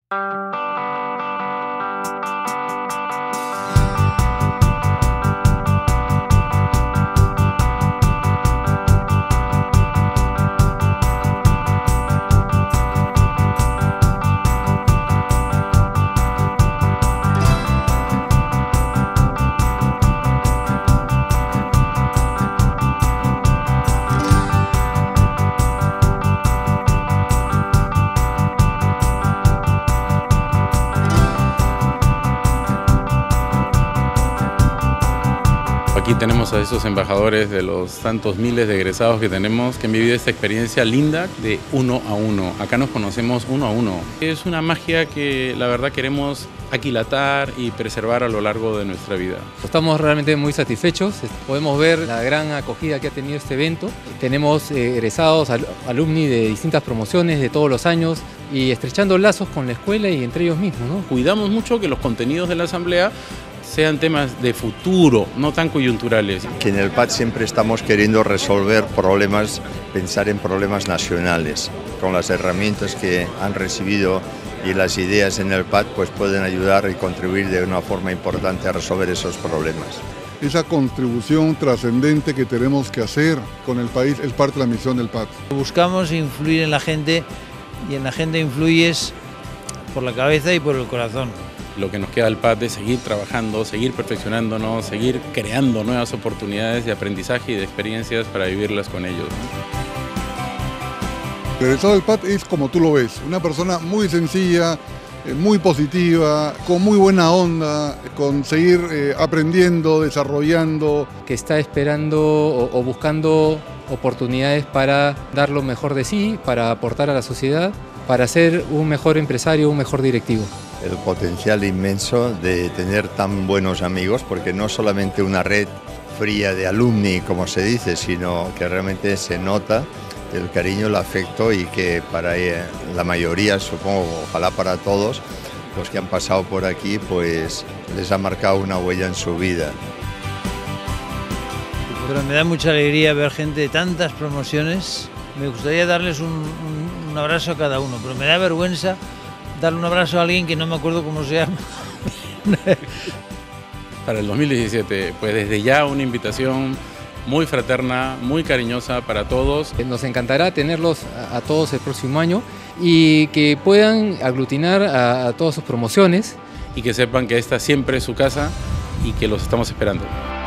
Aquí tenemos a esos embajadores de los tantos miles de egresados que tenemos que han vivido esta experiencia linda de uno a uno. Acá nos conocemos uno a uno. Es una magia que la verdad queremos aquilatar y preservar a lo largo de nuestra vida. Estamos realmente muy satisfechos. Podemos ver la gran acogida que ha tenido este evento. Tenemos egresados, alumni de distintas promociones de todos los años y estrechando lazos con la escuela y entre ellos mismos, ¿no? Cuidamos mucho que los contenidos de la asamblea sean temas de futuro, no tan coyunturales. Que en el PAT siempre estamos queriendo resolver problemas, pensar en problemas nacionales. Con las herramientas que han recibido y las ideas en el PAT, pues pueden ayudar y contribuir de una forma importante a resolver esos problemas. Esa contribución trascendente que tenemos que hacer con el país es parte de la misión del PAT. Buscamos influir en la gente y en la gente influyes por la cabeza y por el corazón. Lo que nos queda al PAT es seguir trabajando, seguir perfeccionándonos, seguir creando nuevas oportunidades de aprendizaje y de experiencias para vivirlas con ellos, ¿no? El egresado del PAT es como tú lo ves, una persona muy sencilla, muy positiva, con muy buena onda, con seguir aprendiendo, desarrollando. Que está esperando o buscando oportunidades para dar lo mejor de sí, para aportar a la sociedad, para ser un mejor empresario, un mejor directivo. El potencial inmenso de tener tan buenos amigos, porque no solamente una red fría de alumni, como se dice, sino que realmente se nota el cariño, el afecto y que para la mayoría, supongo, ojalá para todos, los que han pasado por aquí, pues les ha marcado una huella en su vida. Pero me da mucha alegría ver gente de tantas promociones. Me gustaría darles un abrazo a cada uno, pero me da vergüenza darle un abrazo a alguien que no me acuerdo cómo se llama. Para el 2017, pues desde ya una invitación muy fraterna, muy cariñosa para todos. Nos encantará tenerlos a todos el próximo año y que puedan aglutinar a todas sus promociones. Y que sepan que esta siempre es su casa y que los estamos esperando.